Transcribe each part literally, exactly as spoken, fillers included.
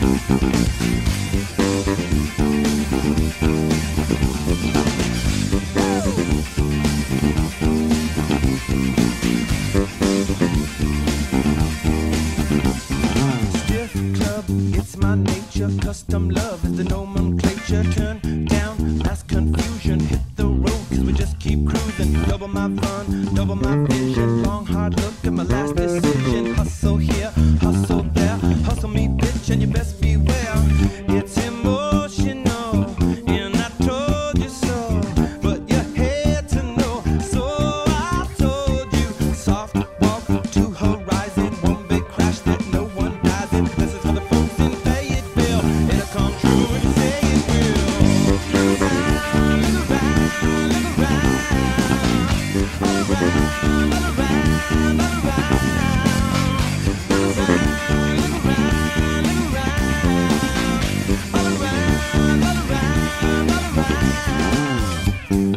Custom love is the nomenclature. Turn down, that's confusion. Hit the road, cause we just keep cruising. Double my fun, double my vision. Long, hard look at my last decision. Hustle here, hustle there. Hustle me, bitch, and you best beware. It's emotional, and I told you so. But you had to know, so I told you. Soft walk to horizon. One big crash that no one dies in. This is for the folks in Fayetteville. It'll come true when you say it will. Look around, look around, look around. All around, all around, all around. Look around, look around, look around. All around, all around, all around.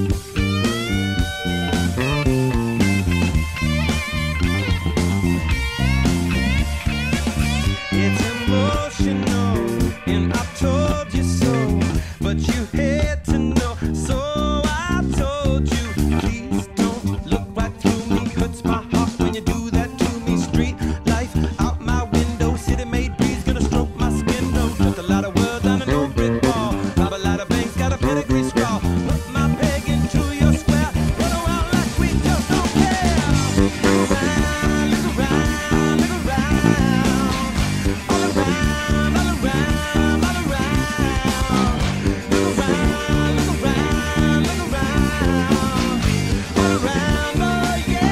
It's emotional, and I told you so, but you had to know, so I told you. Please don't look right through me, hurts my heart when you do that to me. Street life out my window, city-made breeze gonna stroke my skin. No, just a lot of words on an old brick wall. Rob a lot of banks, got a pedigree scrawl. Put my peg into your square, run around like we just don't care. Look around, look around, look around. All around, all around, all around. Look around, look around, look around. All around, oh yeah.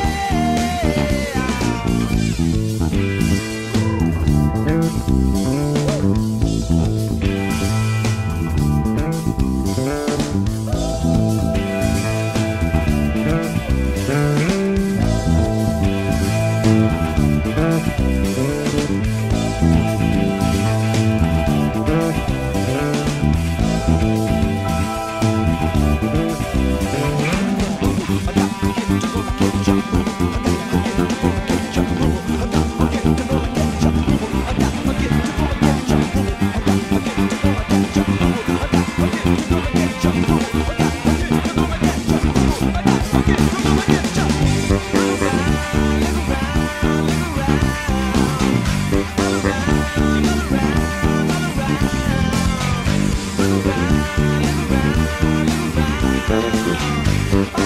Oh,